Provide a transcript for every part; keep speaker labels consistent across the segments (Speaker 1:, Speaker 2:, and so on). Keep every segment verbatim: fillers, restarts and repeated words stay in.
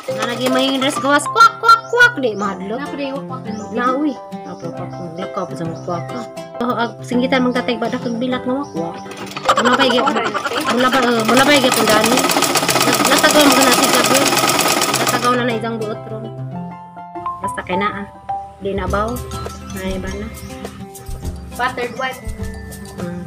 Speaker 1: Na lagi maingin dress gawas kwak kwak kwak di madlo.
Speaker 2: Napa day wak wak
Speaker 1: Na uy. Apa pa lakaw pa sa kwak ka. Oh, ag singgitan mong tatay badak kag bilat nga wak wak. Mula pa igi. Mula pa mula pa igi pundani. Natagaw mo na si Gabriel. Natagaw na na isang buot ron. Basta kay naa. Di na baw. Ay ba na.
Speaker 2: Buttered white.
Speaker 1: Hmm.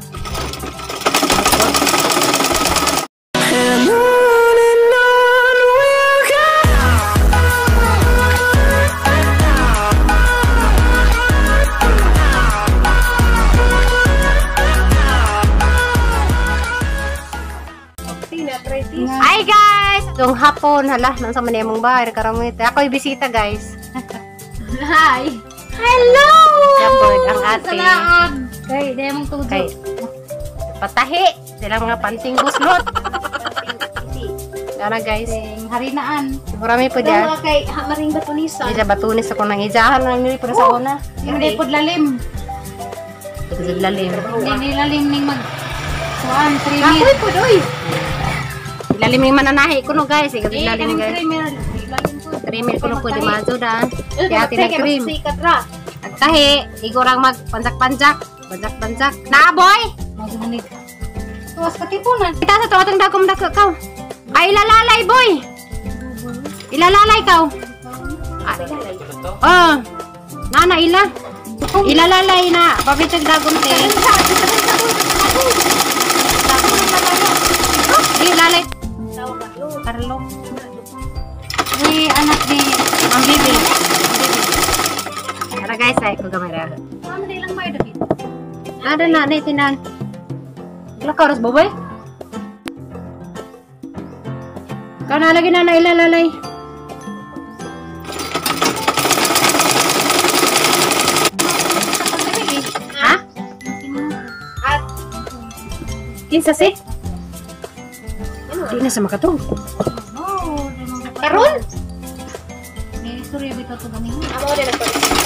Speaker 1: Hi guys! Itong hapon, hala, nang sa manimong bahay, karamit. Ako'y bisita guys.
Speaker 2: Hi!
Speaker 1: Hello! Kapag ang ate.
Speaker 2: Salaam! Kay, di mong tudo.
Speaker 1: Kay, patahi. Sila mga panting buslot. Sana guys.
Speaker 2: Sing harinaan.
Speaker 1: Marami po dyan.
Speaker 2: Mga kay maring batunisan.
Speaker 1: Isa batunis ako ng ijahan lang nili para sa una.
Speaker 2: Hindi pod lalim.
Speaker 1: Ito sa lalim.
Speaker 2: Hindi nilalim ning mag kuan three
Speaker 1: Ako'y
Speaker 2: mil.
Speaker 1: po doy. Lalim yung mananahi ko no guys. Ikaw
Speaker 2: Eh,
Speaker 1: lalim
Speaker 2: kanang
Speaker 1: guys.
Speaker 2: three mil. Lalim po.
Speaker 1: three mil ko no po di mazo da.
Speaker 2: Eh,
Speaker 1: Kaya tinag-cream.
Speaker 2: sikat ra.
Speaker 1: Agtahi. Igorang magpanjak-panjak. Panjak-panjak. Naaboy!
Speaker 2: Magunig. Tuwas katipunan.
Speaker 1: Kita sa to atong dagom dako kaw. Ay ilalalay boy. Ilalalay kaw. Oh. Nana ila. Ilalalay na pabitag dagom te. Ilalay. Carlo.
Speaker 2: Ni anak ni
Speaker 1: Ang bibi. Tara guys, ay ko gamay.
Speaker 2: Mama di lang may dapit.
Speaker 1: Ada na ni tinan. Lakaros boboy. Kana lagi na na ilalalay. Ha?
Speaker 2: At
Speaker 1: Kinsa si? Di na sa makatong.
Speaker 2: oh,
Speaker 1: Karon?
Speaker 2: ni surya bito to ganing.
Speaker 1: Amo din ako.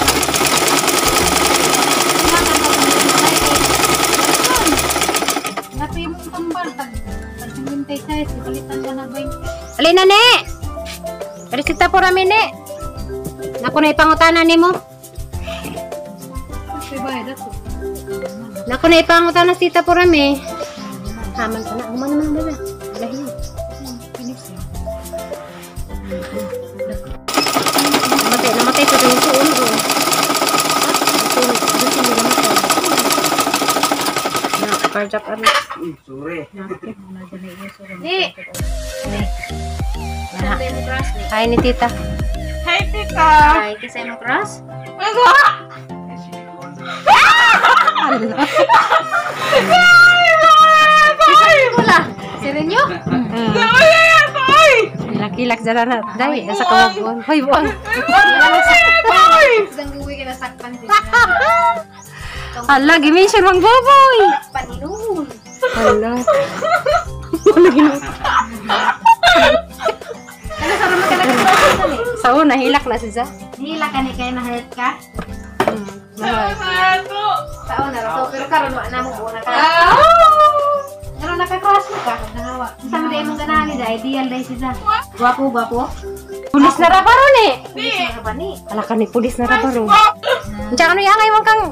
Speaker 2: Napi mo tambal tag tag hintay size palitan ka na bay.
Speaker 1: Alin na ne? Resita po rami ne. Naku na ipangutanan nimo.
Speaker 2: Kasi bayad ako.
Speaker 1: Naku na ipangutanan sita po rami. Haman ka na. Human naman ba? Lahi. Namatay, namatay sa yung suon ko. Nakakarjap ano.
Speaker 3: Sore.
Speaker 2: Di. Sabi mo cross ni.
Speaker 1: Hi ni tita.
Speaker 2: Hi tita.
Speaker 1: Hi, kisay mo cross?
Speaker 2: Wala. Serenyo?
Speaker 1: Kilak-kilak dyan na. Dahil, sa kawabuan. Hoy, buwan.
Speaker 2: Isang guwi ka na sakpan din.
Speaker 1: Hala, gimension mang boboy.
Speaker 2: Paninuhon.
Speaker 1: Hala. Wala ginawa.
Speaker 2: Ano sa ramang ka nagkakaroon?
Speaker 1: Sa una, hilak na siya.
Speaker 2: Hila ka ni kayo na-hurt ka?
Speaker 1: Hmm.
Speaker 2: Sa una, so, pero karon wa na mo buo na ka. Pero nakakross mo ka, nangawa. Sa mga imong ganahan ni ideal dahil siya. Gwapo, gwapo.
Speaker 1: Pulis na rabaron eh.
Speaker 2: Pulis na ba ni?
Speaker 1: Ala ka ni pulis na rabaron. Diyan ano yung ngayon kang...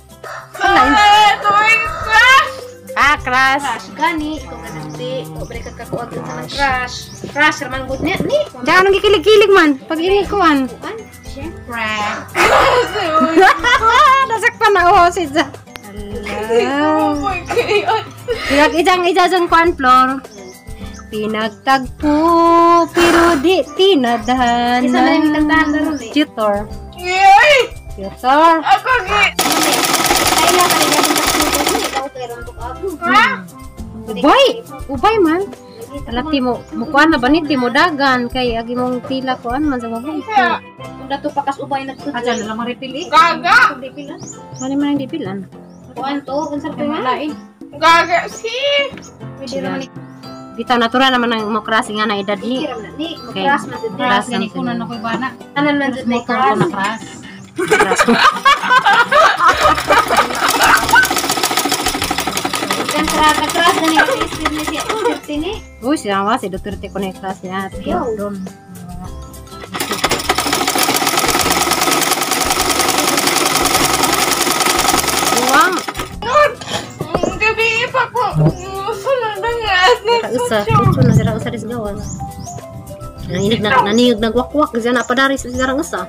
Speaker 1: Ah, crush.
Speaker 2: Crush gani, ikaw ka nagsi. O balik ka kakuag dun sa ng crush. Crush, ramang good niya. Ni,
Speaker 1: Diyan anong kikilig-kilig man. Pag inikuan.
Speaker 2: kuan. Siyempre.
Speaker 1: Nasakpan na ako si Diyan. Pinag-ijang-ijang kuan floor. Pinagtagpo, pero di tinadahan.
Speaker 2: Isa na yung tagdahan na ron eh.
Speaker 1: Tutor. Tutor.
Speaker 2: Kaya ka rin yung tagdahan. Ikaw kaya ron to ka.
Speaker 1: Ubay! Ubay man. Alati mo, mukuan na ba ni mo dagan kay agi mong tila kuan man sa babay.
Speaker 2: Kung dato pa kas ubay nagtutoy.
Speaker 1: Aja na lang maripili.
Speaker 2: Gaga! Dipilan.
Speaker 1: Ano man ang dipilan?
Speaker 2: Kuan to, unsar to nga.
Speaker 3: Gaga si.
Speaker 2: Pwede raman ni.
Speaker 1: Bitaw natural naman ang mokrasi nga na edad ni.
Speaker 2: Kiram na ni. Magkras man dito.
Speaker 1: Crush
Speaker 2: Gani ko na nakoy bana. Tanan man dito may
Speaker 1: Motor ko
Speaker 2: crush.
Speaker 1: na crush.
Speaker 2: Kan sarata crush gani ko isip ni siya. Isip ni.
Speaker 1: Uy, siya nga si Doktor Te ko na crush niya.
Speaker 2: Yo.
Speaker 1: Doon. Sira usa, ito na sira usa dis gawas. Nanginig na naniyog nagwakwak diyan na padari sa sira usa.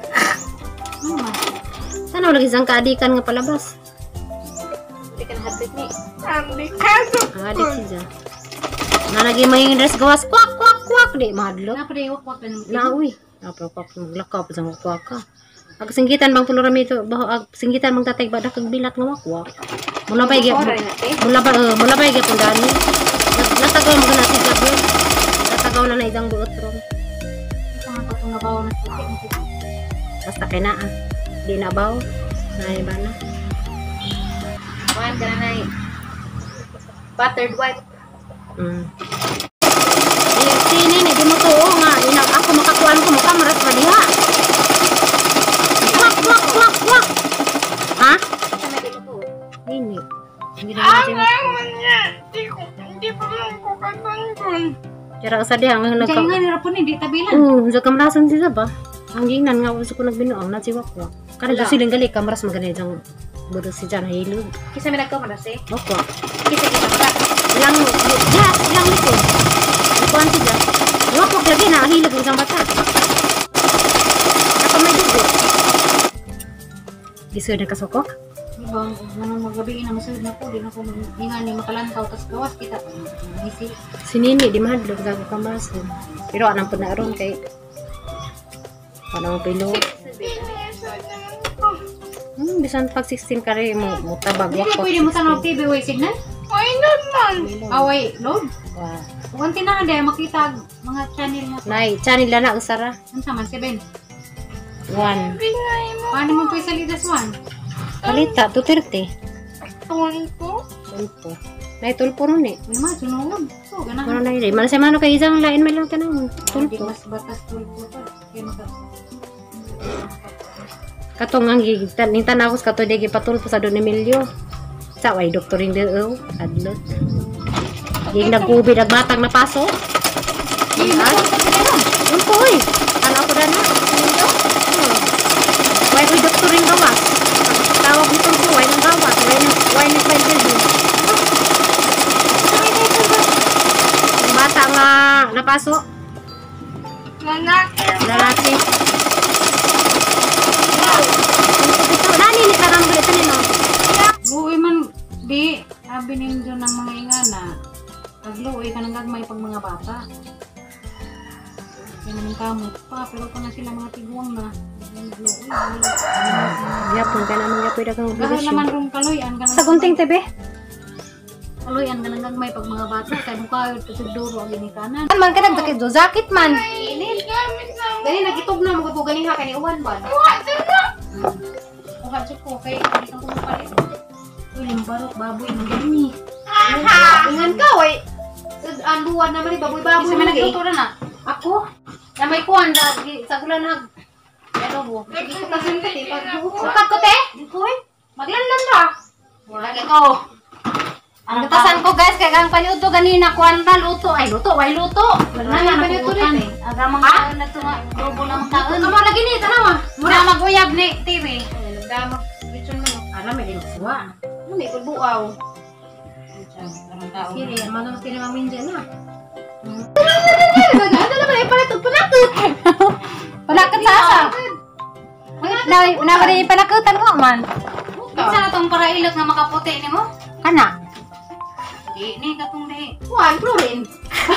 Speaker 1: Sana lagi sang kaadikan nga palabas.
Speaker 2: Hindi ka nahatid ni.
Speaker 3: Andi kaso.
Speaker 1: Ang adik siya. Na lagi may dress gawas kwak kwak kwak di madlo.
Speaker 2: Napa day wakwak na mo.
Speaker 1: Na uy. Apa kwak maglakaw pa sa wakwak ka. Ag singgitan bang tulurami to baho ag singgitan mang tatay bada kag bilat nga wakwak. Mula pa gyud. Mula pa uh, mula pa gyud dani. Natagaw mo na si Gabriel. Natagaw na na idang buot ron.
Speaker 2: Sama ko tong nabaw na puti.
Speaker 1: Basta kay naa. Di na baw. Nay bana.
Speaker 2: Kuan kana nay. Buttered white.
Speaker 1: Mm. Eh, sini ni di mo tuo nga inag ako makakuan ko mo kamaras pa diha. Wak wak wak wak. Ha?
Speaker 2: Sama di ko.
Speaker 1: Ini. Hindi na
Speaker 3: Ang
Speaker 1: natin.
Speaker 3: naman niya. Di ko, hindi pa lang ko katanggol.
Speaker 1: Kira sa diha nga nagka.
Speaker 2: Kaya nga nira po ni di tabilan.
Speaker 1: Oo, sa kamrasan siya ba? Ang ginan nga gusto ko nagbinuang na si Wakwa. Kada
Speaker 2: Wala.
Speaker 1: gusto silang gali kamras magani jang budo si Jan hilog.
Speaker 2: Kisa mi nagkamaras eh.
Speaker 1: Wakwa.
Speaker 2: Kisa kita pa.
Speaker 1: Ilang yes, ilang likod. Ikuan si Jan. Wakwa lagi na hilog ng isang bata. Ako may dugo. Giso na kasokok.
Speaker 2: Ibang nang magabi na masud na po di na ko ingan ni makalantaw tas gawas kita. Bisi.
Speaker 1: Si Nini di mahadlog sa kamras. Pero anang pud na aron kay panang pilo. Hmm, bisan pag sixteen ka rin mo, mo tabag
Speaker 2: Hindi
Speaker 1: wakwa.
Speaker 2: pwede mo tanong T V way signal.
Speaker 3: Why not man?
Speaker 2: Away load.
Speaker 1: Wow.
Speaker 2: Kung tinahan dahil makita ang mga channel mo.
Speaker 1: Nay, channel na na usara.
Speaker 2: Ano sa man seven?
Speaker 1: One.
Speaker 3: Bingay mo.
Speaker 2: Paano mo po isa lidas one?
Speaker 1: Kalita, two thirty.
Speaker 3: Tuwan ko.
Speaker 1: Tulpo. Nay, tulpo ron eh.
Speaker 2: Ano man, sunod. So,
Speaker 1: Mano
Speaker 2: ganahan.
Speaker 1: na yun. Mana sa mano kay isang lain man lang tanang.
Speaker 2: Hindi
Speaker 1: Tulpo.
Speaker 2: mas batas tulpo to. Kaya maka...
Speaker 1: Katong ang gigitan. Nintan ako sa katong di gipatulpo sa Don Emilio. Sa way, doktoring deo. Adlot. Yung nagkubi, nagbatang na paso.
Speaker 2: Hindi mo po sa pinanong.
Speaker 1: Tulpo eh. Ano ako na na? Way, way, doktoring gawas. Tawag ni tulpo, way ng gawas. Way ng, way ng interview. Yung bata nga napaso.
Speaker 3: Lalaki.
Speaker 1: Lalaki. Ito, nani ni karang gulit nino.
Speaker 2: Luoy man, di. Sabi ninyo ng mga ingana. Pagluoy ka nang gagmay pag mga bata. Kaya naman kamot pa. Pero pa na sila mga tiguang na. Luoy.
Speaker 1: Yapon ka naman yapon kang
Speaker 2: Kahit
Speaker 1: obligasyon.
Speaker 2: naman rin kaloyan ka
Speaker 1: Sa gunting tebe.
Speaker 2: Kaloyan ka nang gagmay pag mga bata. Kaya nung kayo tutugduro ang ginikanan.
Speaker 1: Man ka nagdakit do zakit man.
Speaker 2: Init.
Speaker 3: Gamit na mo.
Speaker 2: Gani nagitog na mga gani ha kani uwan ban.
Speaker 3: What na?
Speaker 2: Uha jud ko kay hindi ka kumapalit. Uy, limbarok baboy man gani.
Speaker 3: Aha.
Speaker 2: Ingan ka way. Sud anduan naman ni baboy baboy. Isa man nagluto na na. Ako. Na may kuan da sa gulan hag. Ano mo? Sige ko kasi kati pag bukat ko te. Dikoy. Maglanlan ra. Wala kay ko. Ang batasan ko guys kay gang panuto ganina kuan ta luto ay luto way luto. Wala na panuto rin. Aga mga na to robo lang taon. Amo lagi ni tanawa. Mura maguyab ni T V. Damag bitson mo. Alam may suwa. Ano may kulbuaw. Siri, manang siri mamin dyan na. Ano naman ay pala panakot.
Speaker 1: Panakot sa asa. Na na ba di panakutan ko man.
Speaker 2: Bisa na tong para ilot nga makaputi ni mo?
Speaker 1: Kana.
Speaker 2: Di, ni katong di. Kuhan, Florin.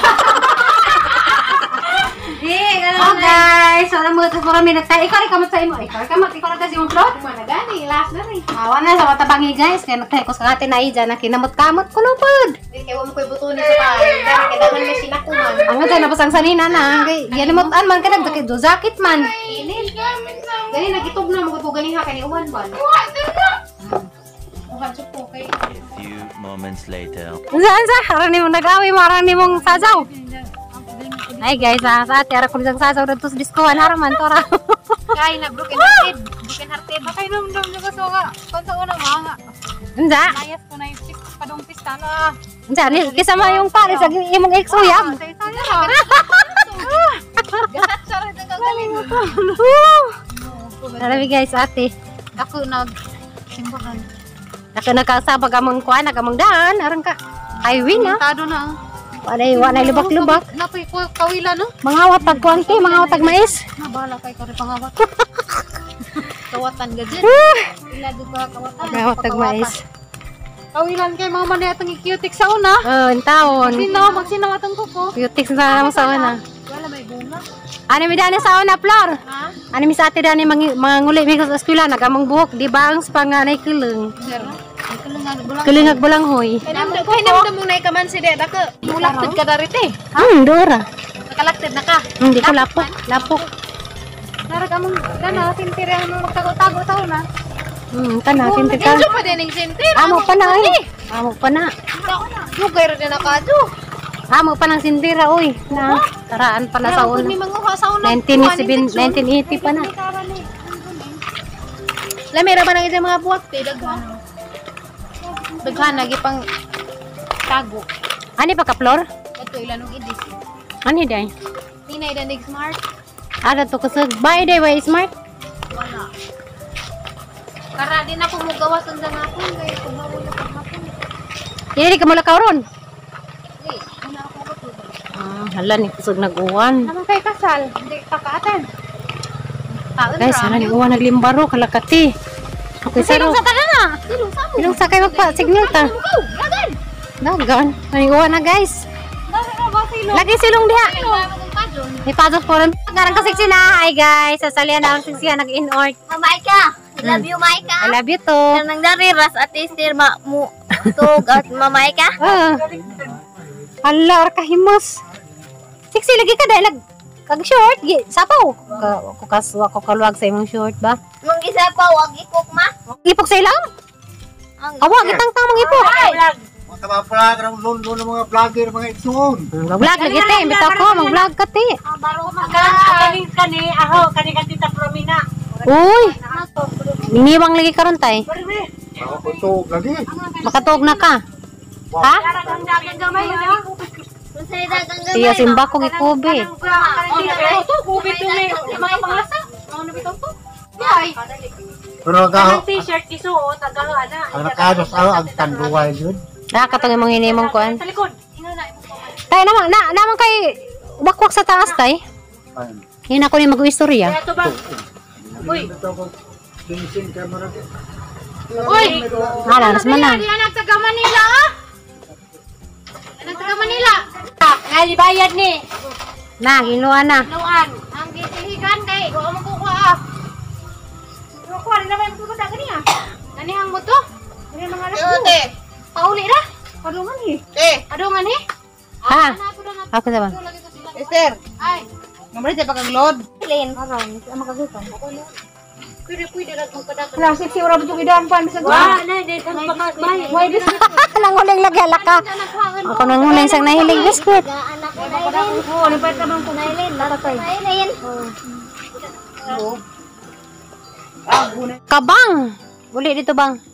Speaker 2: Di,
Speaker 1: Oh guys, so mo to para mi nagtay. Ikaw rin kamot sa imo. Ikaw rin kamot, ikaw rin kasi yung plot.
Speaker 2: Mana gani, last na rin.
Speaker 1: Awan na sa matabangi guys, kaya nagtay ko sa atin na iya na kinamot-kamot ko lupod.
Speaker 2: Di, kaya mo ko'y buto ni sa tayo. Dahil kaya daman may sinakuman.
Speaker 1: Ang nga na pasang sanina na. Kay yalimutan man ka nagdakit do zakit man.
Speaker 2: Init.
Speaker 3: Gamit na mo.
Speaker 2: Gani, nagitog na mga gani ha, kani uwan ba?
Speaker 3: What na?
Speaker 2: Kuhan siya po kay.
Speaker 4: A few moments later.
Speaker 1: Saan sa? Harang ni mong nag-awi, marang ni mong sasaw. Ay guys, sa sa ati, harang ko nisang sasaw na tos diskuhan, haraman, tora.
Speaker 2: Kaya na, broken hearted. Broken hearted.
Speaker 3: Bakay namdam niyo ka suka. Kung sa una mga.
Speaker 1: Unsa?
Speaker 3: Layas ko na yung chip padong pista na.
Speaker 1: Unsa, ni kisama yung pare sa imong ex-uyab.
Speaker 3: Sa isa niya ha. Ganat siya rin ang kagaling mo to.
Speaker 1: Alabi guys, ate.
Speaker 3: Ako nag simbahan.
Speaker 1: Ako nagkasabag among kuan, nagamang daan, harang ka. Highway na.
Speaker 3: Tado na.
Speaker 1: Wala wala lubak-lubak.
Speaker 2: Napay ko kawila no.
Speaker 1: Mangawat tag kuan kay, mangawat tag mais.
Speaker 2: Nabala kay ko rin pangawat. Kawatan gadyan. Ila do ka kawatan.
Speaker 1: Mangawat tag mais.
Speaker 2: Kawilan kay mga manay atong i-cutic sa una.
Speaker 1: Oh, in taon.
Speaker 2: Sino magsinaw atong kuko.
Speaker 1: Cutics na lang sa una.
Speaker 2: Wala may bunga.
Speaker 1: Ano mi dani sa una, Flor?
Speaker 2: Ha?
Speaker 1: Ano mi sa ate dani mga nguli mi sa eskwela nagamang buhok, di ba ang panganay kileng.
Speaker 2: Pero kulungan bulang.
Speaker 1: Kilingag bulanghoy.
Speaker 2: Namdo kay namdo mo nay kaman si Deda ka. Mulakted ka darite.
Speaker 1: Hmm, dora.
Speaker 2: Nakalakted na ka.
Speaker 1: Hindi ko lapok, lapok.
Speaker 2: Narag among gana sintir ang magtago-tago taw na.
Speaker 1: Hmm, kana tintir ka.
Speaker 2: Medyo pa din ang sintir.
Speaker 1: Amo pa na eh. Amo pa na.
Speaker 2: Lugay ra din nakado.
Speaker 1: Amo pa nang sindira oy. Na taraan pa na sa una.
Speaker 2: Ni manguha sa una.
Speaker 1: nineteen eighty pa na.
Speaker 2: Lamera ba nang isa mga buwak te daghan. Daghan lagi pang tago.
Speaker 1: Ani pa ka Flor?
Speaker 2: Ito ilanong idis.
Speaker 1: Ani day?
Speaker 2: Ninay danig smart.
Speaker 1: Ada to kasag bay day way smart.
Speaker 2: Wala. Kara din ako mo gawas undang ako kay kumawala pa hapon.
Speaker 1: Dili ka mula kauron.
Speaker 2: Eh, ana ako ko to.
Speaker 1: Ah, hala ni kusog nag-uwan.
Speaker 2: Naman kay kasal, hindi kakaatan. Taon
Speaker 1: Guys, hala ni uwan naglimbaro kalakati. Okay, saro.
Speaker 2: Silong sa tanan na. Silong sa mo.
Speaker 1: Ilong sakay magpa signal ta.
Speaker 2: Go, lagan.
Speaker 1: Dagan. Ay uwan na guys.
Speaker 2: Dali na ba silong?
Speaker 1: Lagi silong diha.
Speaker 2: Silong ba mong padyon?
Speaker 1: May pasok po rin. Garang kasiksi na. Hi guys. Sasalian na ang siksiya. Nag-in-ort.
Speaker 5: Maika, I love you, Maika.
Speaker 1: I love you too.
Speaker 5: Nang dari ras at istir ma mu tug at mamaika.
Speaker 1: Ah. Hala, or kahimos. Siksi lagi ka dahil nag kag short. Gi, sapaw. Ka, ako kaswa ko kaluwag sa imong short ba?
Speaker 5: Mung isa pa wag ikok ma.
Speaker 1: Ipok sa ilang?
Speaker 5: Ang
Speaker 1: Awa, gitang tamang ipok.
Speaker 3: Mga kabapalag, ang lulo ng mga vlogger, mga itsun.
Speaker 1: Mag-vlog lagi te. Imbita ko, mag-vlog ka te.
Speaker 5: baro
Speaker 6: Kani kani aho kani kan tita Promina.
Speaker 1: Uy. Iniwang lagi karon tay.
Speaker 3: Ako po ito, lagi.
Speaker 1: Makatuog na ka. Ha?
Speaker 6: Ang dagang gamay ha.
Speaker 5: Unsay dagang gamay.
Speaker 1: Tiya simba ko gikubi.
Speaker 6: Ito kubit to ni mga pangasa.
Speaker 2: Ano na bitaw to?
Speaker 6: Yay.
Speaker 3: Pero
Speaker 6: Ang
Speaker 3: ang
Speaker 6: t-shirt isuot tagalo ana.
Speaker 3: ang nakados ako, ang tanduay yun.
Speaker 1: Ah, katong imong hinimong kuan.
Speaker 6: Sa likod.
Speaker 1: Tay naman na naman kay wakwak sa taas tay.
Speaker 3: Ayun.
Speaker 1: Hina ko ni mag-istorya.
Speaker 6: Kaya to ba? Uy,
Speaker 3: Ito ko, sinising camera.
Speaker 2: Uy!
Speaker 1: Hala, nas man na.
Speaker 2: Di anak taga Manila ah. Anak taga Manila.
Speaker 6: ngali bayad ni.
Speaker 1: Na, ginuan na.
Speaker 2: Nuan, ang gitihikan kay wa mo kuha ah. Wa kuha rin naman mo kuha kaniya. Kanihang mo to? Kani mga anak mo.
Speaker 5: Te.
Speaker 2: Pauli ra. Padungan hi.
Speaker 5: Te.
Speaker 2: Adungan hi.
Speaker 1: Ha?
Speaker 2: Ako na
Speaker 1: Ako sa ba?
Speaker 2: lagi to sila.
Speaker 5: Esther.
Speaker 2: Ay,
Speaker 5: Namre te pagkaglod. Lin.
Speaker 2: pwede pwede ra kung padaka.
Speaker 6: Wala siksi ora butuh idan pan sa gua. Na dai kan bayad.
Speaker 2: Why bis
Speaker 1: Nanguling lagi alaka. Ako nanguling sang nahilig biskuit.
Speaker 5: Anak ko na Lin. Oh, ni pa ka bang kunay Lin. Latay. Lin.
Speaker 1: Kabang. Uli dito bang.